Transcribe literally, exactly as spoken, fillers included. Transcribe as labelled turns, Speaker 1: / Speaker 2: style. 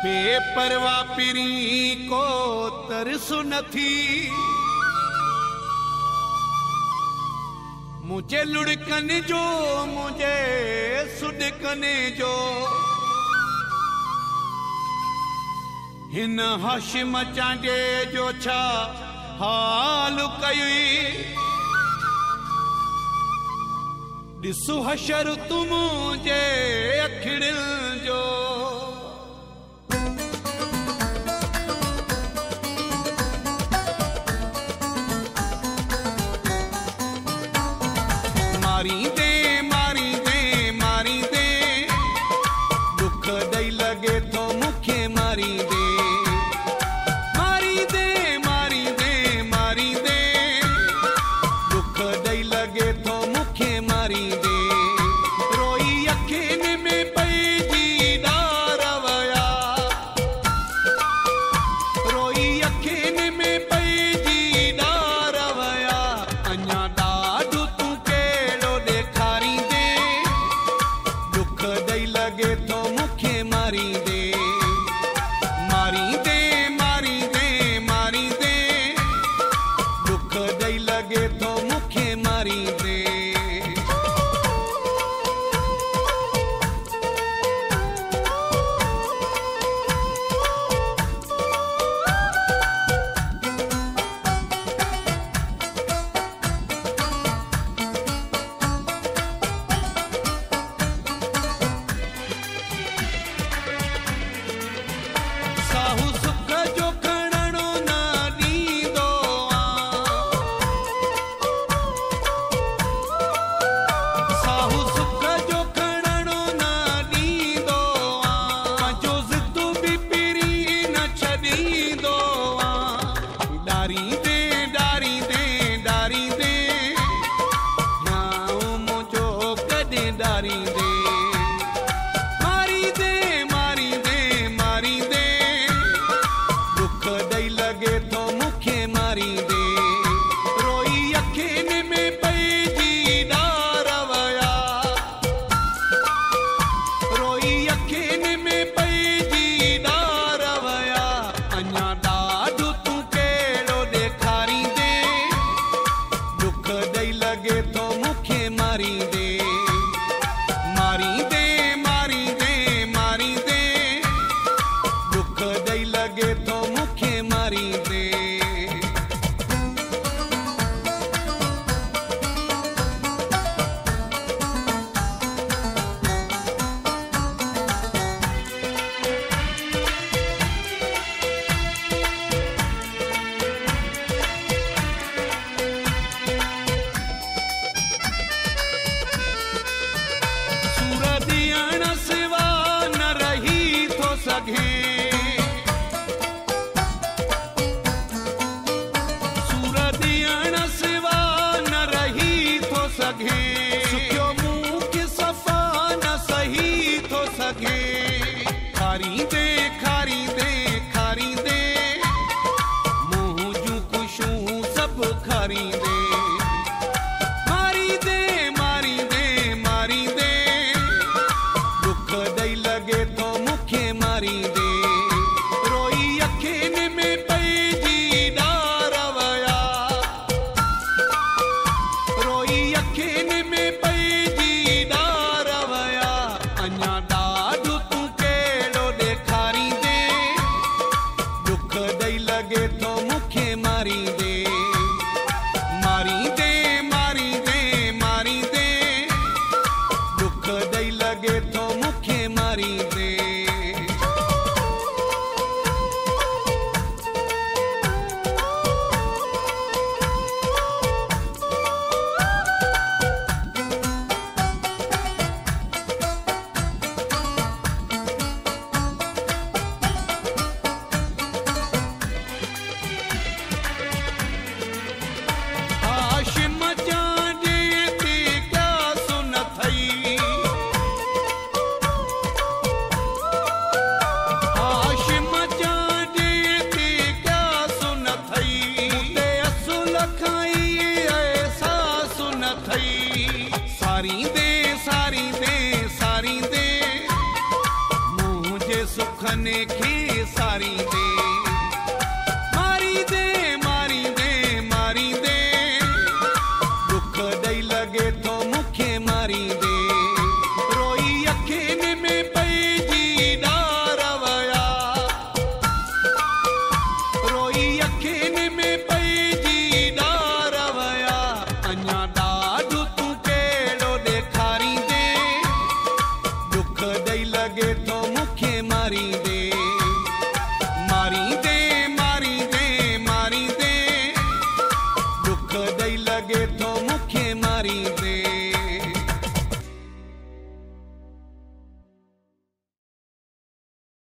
Speaker 1: बेपरवा पिरी को तरसु नथी, मुझे लुढ़कन जो मुझे सुडकन जो, हिन हाशिम चांडे जो छा हाल कई, दिसु हशर तुम जे अखिड़िल जो। मारी दे मारी दे मारी दे, दुख दई लगे तो मुखे मारी दे, मारी दे मारी दे मारी दे, दुख दई लगे तो मुखे मारी दे। रोई अखिन में पैजी डारवया, रोई अखिन में पैजी डारवया, अञा ॾाढो तू केड़ो ॾेखारी दे, दुख दई लगे तो मुखे मारी दे, मारी दे मारी दे मारी दे, दुख दई लगे तो मुखे मारी दे। साहू सुख जो खणणो न ॾींदो आं, साहू सुख जो खणणो न ॾींदो आं, पंहिंजो ज़िद बि पिरी न छॾींदो आं। ॾारी दे ॾारी दे ॾारी दे, न्याऊ मुंहिंजो कॾहिं ॾारी दे, मारी दे मारी दे मारी दे, दुख दई लगे तो मुखे मारी दे। रोई अखिन में पैजी डारवया, रोई अखिन में पैजी डारवया, अञा ॾाढो तू केड़ो ॾेखारी दे, दुख दई लगे तो मुखे मारी दे, दुश्मन खे सारींदे